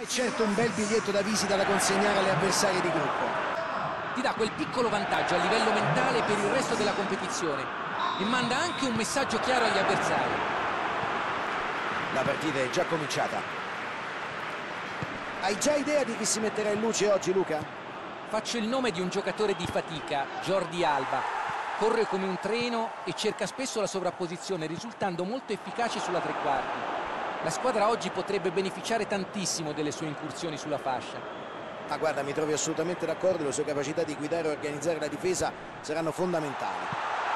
È certo un bel biglietto da visita da consegnare alle avversarie di gruppo. Ti dà quel piccolo vantaggio a livello mentale per il resto della competizione e manda anche un messaggio chiaro agli avversari. La partita è già cominciata. Hai già idea di chi si metterà in luce oggi, Luca? Faccio il nome di un giocatore di fatica, Jordi Alba. Corre come un treno e cerca spesso la sovrapposizione, risultando molto efficace sulla tre quarti. La squadra oggi potrebbe beneficiare tantissimo delle sue incursioni sulla fascia. Ma guarda, mi trovi assolutamente d'accordo, le sue capacità di guidare e organizzare la difesa saranno fondamentali.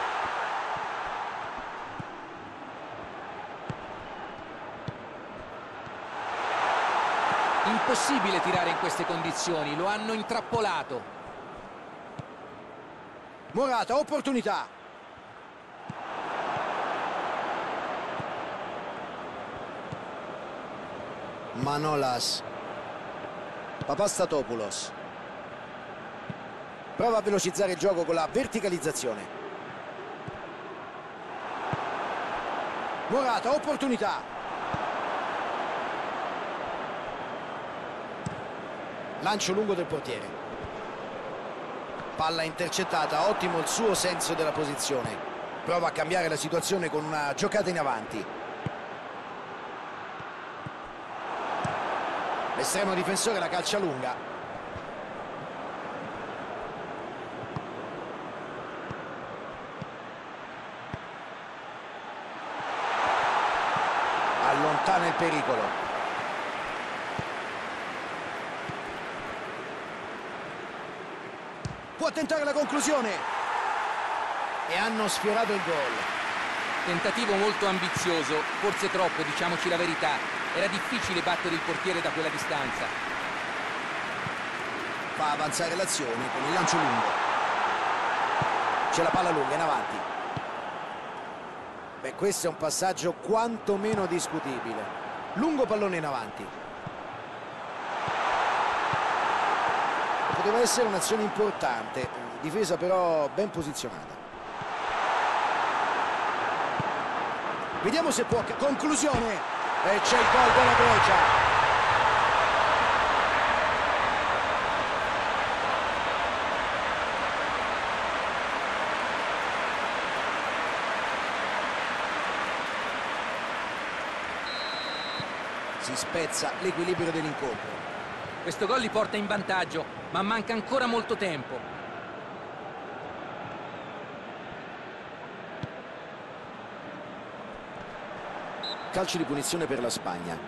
Impossibile tirare in queste condizioni, lo hanno intrappolato. Morata, opportunità. Manolas. Papastatopoulos. Prova a velocizzare il gioco con la verticalizzazione. Morata, opportunità. Lancio lungo del portiere. Palla intercettata, ottimo il suo senso della posizione. Prova a cambiare la situazione con una giocata in avanti. L'estremo difensore la calcia lunga. Allontana il pericolo. Può tentare la conclusione. E hanno sfiorato il gol. Tentativo molto ambizioso, forse troppo, diciamoci la verità. Era difficile battere il portiere da quella distanza. Fa avanzare l'azione con il lancio lungo. C'è la palla lunga in avanti. Beh, questo è un passaggio quantomeno discutibile. Lungo pallone in avanti. Poteva essere un'azione importante, difesa però ben posizionata. Vediamo se può... Conclusione! E c'è il gol della Grecia. Si spezza l'equilibrio dell'incontro. Questo gol li porta in vantaggio, ma manca ancora molto tempo. Calcio di punizione per la Spagna.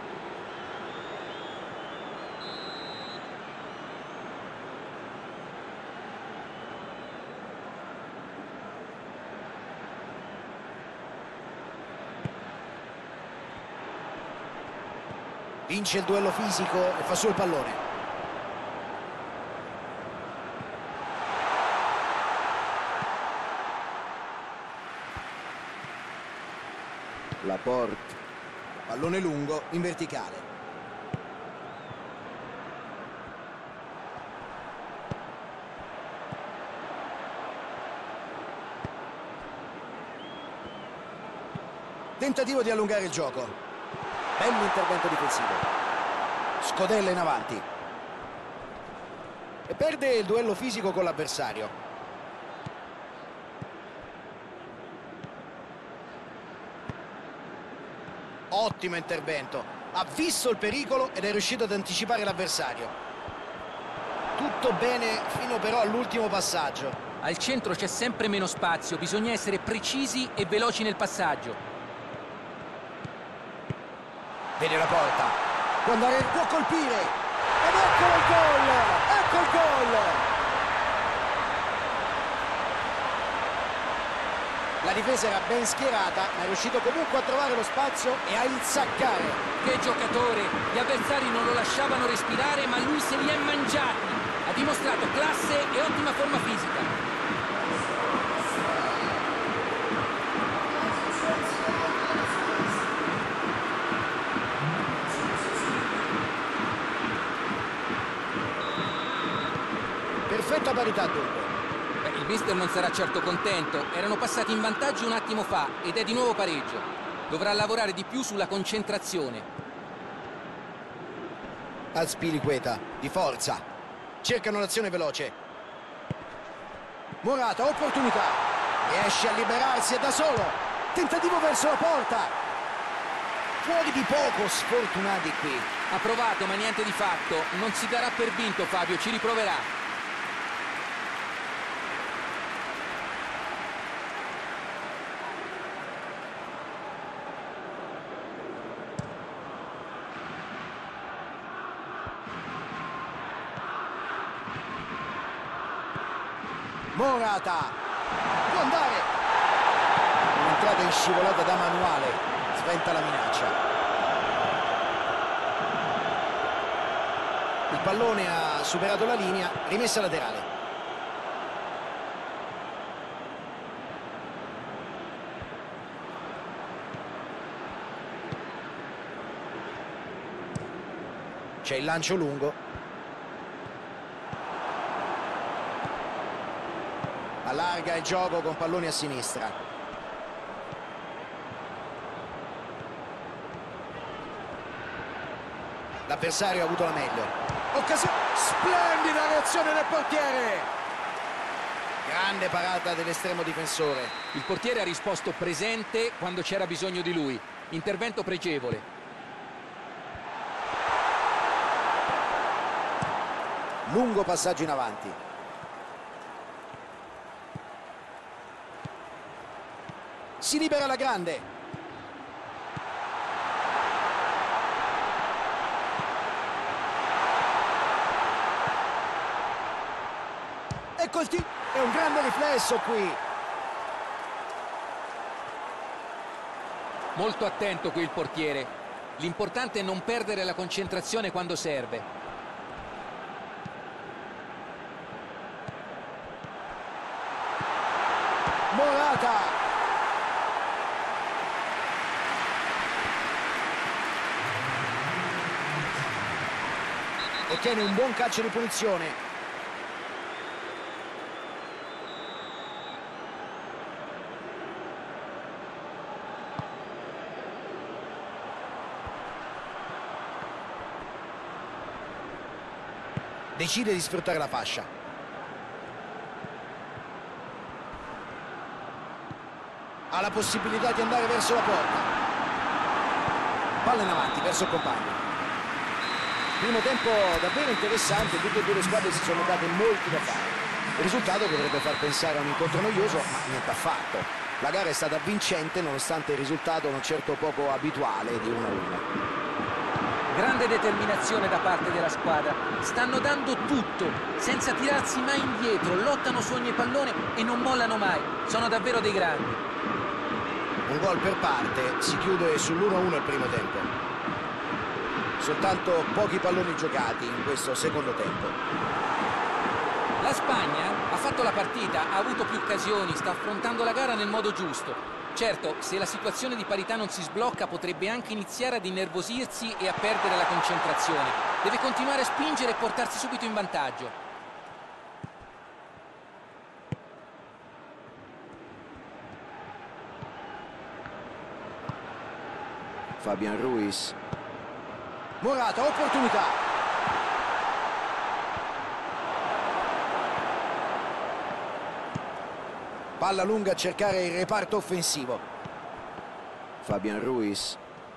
Vince il duello fisico e fa su il pallone. Laporte. Pallone lungo in verticale. Tentativo di allungare il gioco. Bell'intervento difensivo. Scodella in avanti. E perde il duello fisico con l'avversario. Ottimo intervento. Ha visto il pericolo ed è riuscito ad anticipare l'avversario. Tutto bene fino però all'ultimo passaggio. Al centro c'è sempre meno spazio, bisogna essere precisi e veloci nel passaggio. Vede la porta, può andare, può colpire, ed ecco il gol, ecco il gol! La difesa era ben schierata, ma è riuscito comunque a trovare lo spazio e a insaccare. Che giocatore! Gli avversari non lo lasciavano respirare, ma lui se li è mangiati. Ha dimostrato classe e ottima forma fisica. Perfetta parità dunque. Il mister non sarà certo contento, erano passati in vantaggio un attimo fa ed è di nuovo pareggio. Dovrà lavorare di più sulla concentrazione. Azpilicueta, di forza. Cercano l'azione veloce. Morata, opportunità. Riesce a liberarsi e da solo. Tentativo verso la porta. Fuori di poco, sfortunati qui. Ha provato ma niente di fatto. Non si darà per vinto Fabio, ci riproverà. Morata può andare, un'entrata in scivolata da manuale, sventa la minaccia. Il pallone ha superato la linea, rimessa laterale. C'è il lancio lungo. Allarga il gioco con palloni a sinistra. L'avversario ha avuto la meglio. Occasione, splendida reazione del portiere. Grande parata dell'estremo difensore. Il portiere ha risposto presente quando c'era bisogno di lui. Intervento pregevole. Lungo passaggio in avanti. Si libera la grande. Ecco il tiro. È un grande riflesso qui. Molto attento qui il portiere. L'importante è non perdere la concentrazione quando serve. Morata. Ottiene un buon calcio di punizione. Decide di sfruttare la fascia. Ha la possibilità di andare verso la porta. Palla in avanti verso il compagno. Primo tempo davvero interessante, tutte e due le squadre si sono date molti da fare. Il risultato dovrebbe far pensare a un incontro noioso, ma niente affatto. La gara è stata vincente nonostante il risultato non certo poco abituale di 1-1. Grande determinazione da parte della squadra. Stanno dando tutto, senza tirarsi mai indietro, lottano su ogni pallone e non mollano mai. Sono davvero dei grandi. Un gol per parte, si chiude sull'1-1 il primo tempo. Soltanto pochi palloni giocati in questo secondo tempo. La Spagna ha fatto la partita, ha avuto più occasioni, sta affrontando la gara nel modo giusto. Certo, se la situazione di parità non si sblocca potrebbe anche iniziare ad innervosirsi e a perdere la concentrazione. Deve continuare a spingere e portarsi subito in vantaggio. Fabian Ruiz. Morata, opportunità. Palla lunga a cercare il reparto offensivo. Fabian Ruiz.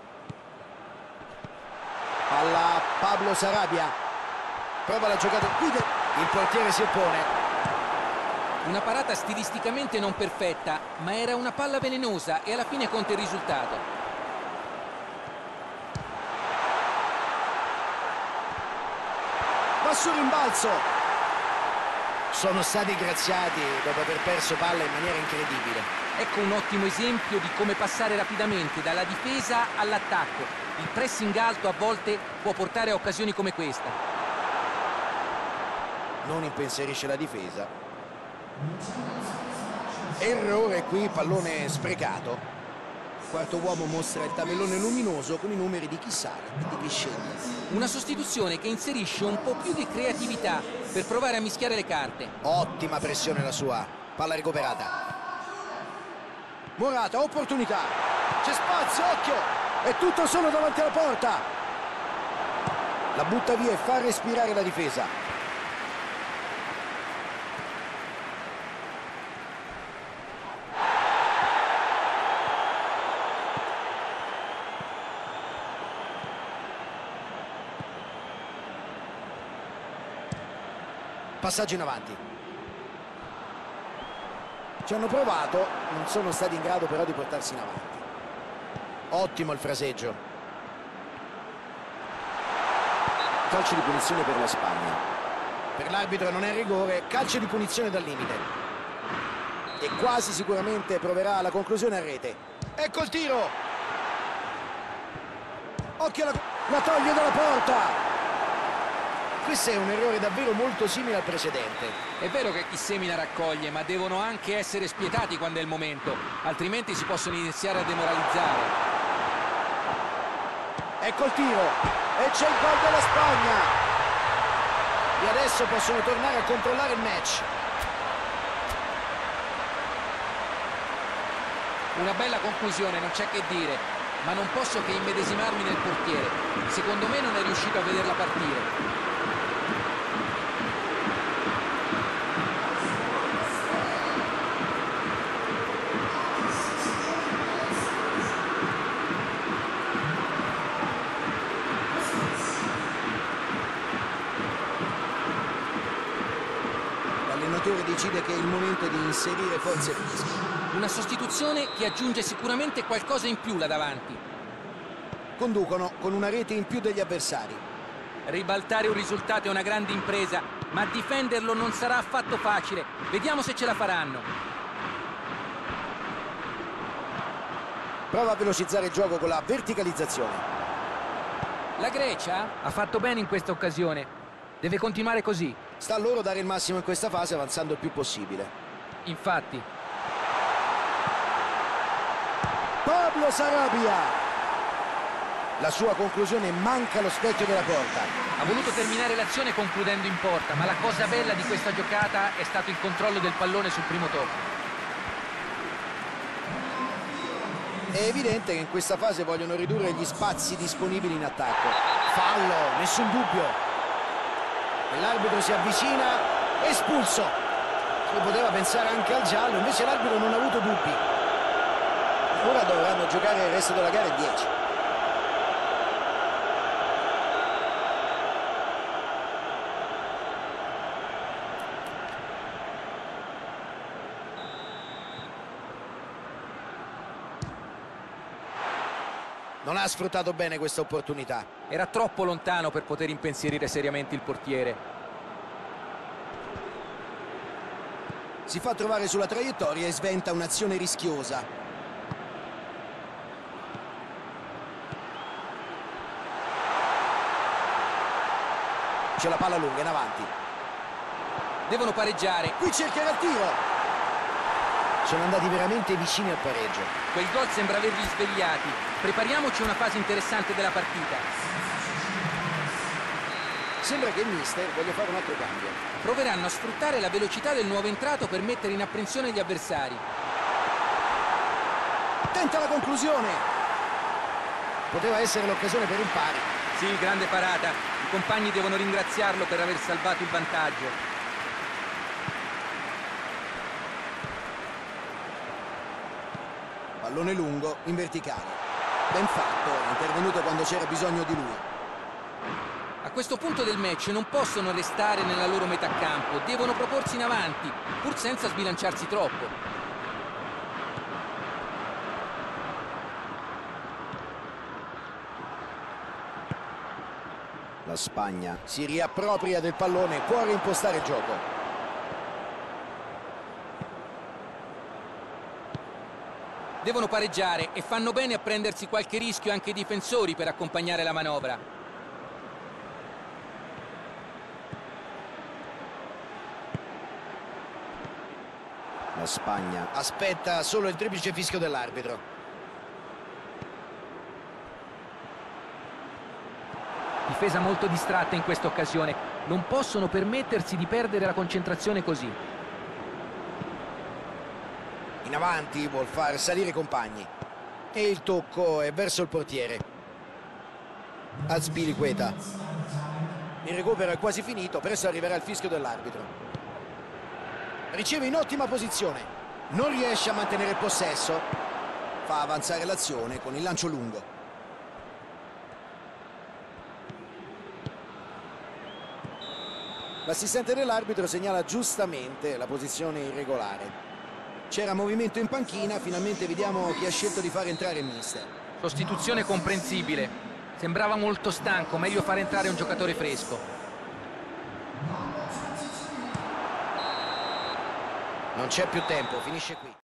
Palla a Pablo Sarabia. Prova la giocata. Il portiere si oppone. Una parata stilisticamente non perfetta, ma era una palla velenosa e alla fine conta il risultato. Va sul rimbalzo. Sono stati graziati dopo aver perso palla in maniera incredibile. Ecco un ottimo esempio di come passare rapidamente dalla difesa all'attacco. Il pressing alto a volte può portare a occasioni come questa. Non impensierisce la difesa. Errore qui, pallone sprecato. Quarto uomo mostra il tabellone luminoso con i numeri di chi sale e di chi scende. Una sostituzione che inserisce un po' più di creatività per provare a mischiare le carte. Ottima pressione la sua. Palla recuperata. Morata, opportunità. C'è spazio, occhio. È tutto solo davanti alla porta. La butta via e fa respirare la difesa. Passaggio in avanti. Ci hanno provato, non sono stati in grado però di portarsi in avanti. Ottimo il fraseggio. Calcio di punizione per la Spagna. Per l'arbitro non è rigore, calcio di punizione dal limite. E quasi sicuramente proverà la conclusione a rete. Ecco il tiro. Occhio la toglie dalla porta. Questo è un errore davvero molto simile al precedente. È vero che chi semina raccoglie, ma devono anche essere spietati quando è il momento, altrimenti si possono iniziare a demoralizzare. Ecco il tiro e c'è il gol della Spagna. E adesso possono tornare a controllare il match. Una bella conclusione, non c'è che dire, ma non posso che immedesimarmi nel portiere. Secondo me non è riuscito a vederla partire. L'allenatore decide che è il momento di inserire forze fisiche. Una sostituzione che aggiunge sicuramente qualcosa in più là davanti. Conducono con una rete in più degli avversari. Ribaltare un risultato è una grande impresa, ma difenderlo non sarà affatto facile. Vediamo se ce la faranno. Prova a velocizzare il gioco con la verticalizzazione. La Grecia ha fatto bene in questa occasione. Deve continuare così. Sta a loro dare il massimo in questa fase avanzando il più possibile. Infatti. Pablo Sarabia. La sua conclusione manca allo specchio della porta. Ha voluto terminare l'azione concludendo in porta, ma la cosa bella di questa giocata è stato il controllo del pallone sul primo tocco. È evidente che in questa fase vogliono ridurre gli spazi disponibili in attacco. Fallo, nessun dubbio. E l'arbitro si avvicina, espulso. Si poteva pensare anche al giallo, invece l'arbitro non ha avuto dubbi. Ora dovranno giocare il resto della gara in 10. Non ha sfruttato bene questa opportunità. Era troppo lontano per poter impensierire seriamente il portiere. Si fa trovare sulla traiettoria e sventa un'azione rischiosa. C'è la palla lunga in avanti. Devono pareggiare. Qui cercherà il tiro. Sono andati veramente vicini al pareggio. Quel gol sembra averli svegliati. Prepariamoci a una fase interessante della partita. Sembra che il mister voglia fare un altro cambio. Proveranno a sfruttare la velocità del nuovo entrato per mettere in apprensione gli avversari. Tenta la conclusione. Poteva essere l'occasione per il pari. Sì, grande parata. I compagni devono ringraziarlo per aver salvato il vantaggio. Pallone lungo in verticale. Ben fatto, è intervenuto quando c'era bisogno di lui. A questo punto del match non possono restare nella loro metà campo, devono proporsi in avanti, pur senza sbilanciarsi troppo. La Spagna si riappropria del pallone, può reimpostare il gioco. Devono pareggiare e fanno bene a prendersi qualche rischio anche i difensori per accompagnare la manovra. La Spagna aspetta solo il triplice fischio dell'arbitro. Difesa molto distratta in questa occasione. Non possono permettersi di perdere la concentrazione così. In avanti, vuol far salire i compagni. E il tocco è verso il portiere. Azpilicueta. il recupero è quasi finito, presto arriverà il fischio dell'arbitro. Riceve in ottima posizione, non riesce a mantenere il possesso, fa avanzare l'azione con il lancio lungo. L'assistente dell'arbitro segnala giustamente la posizione irregolare. C'era movimento in panchina, finalmente vediamo chi ha scelto di far entrare il mister. Sostituzione comprensibile. Sembrava molto stanco, meglio far entrare un giocatore fresco. Non c'è più tempo, finisce qui.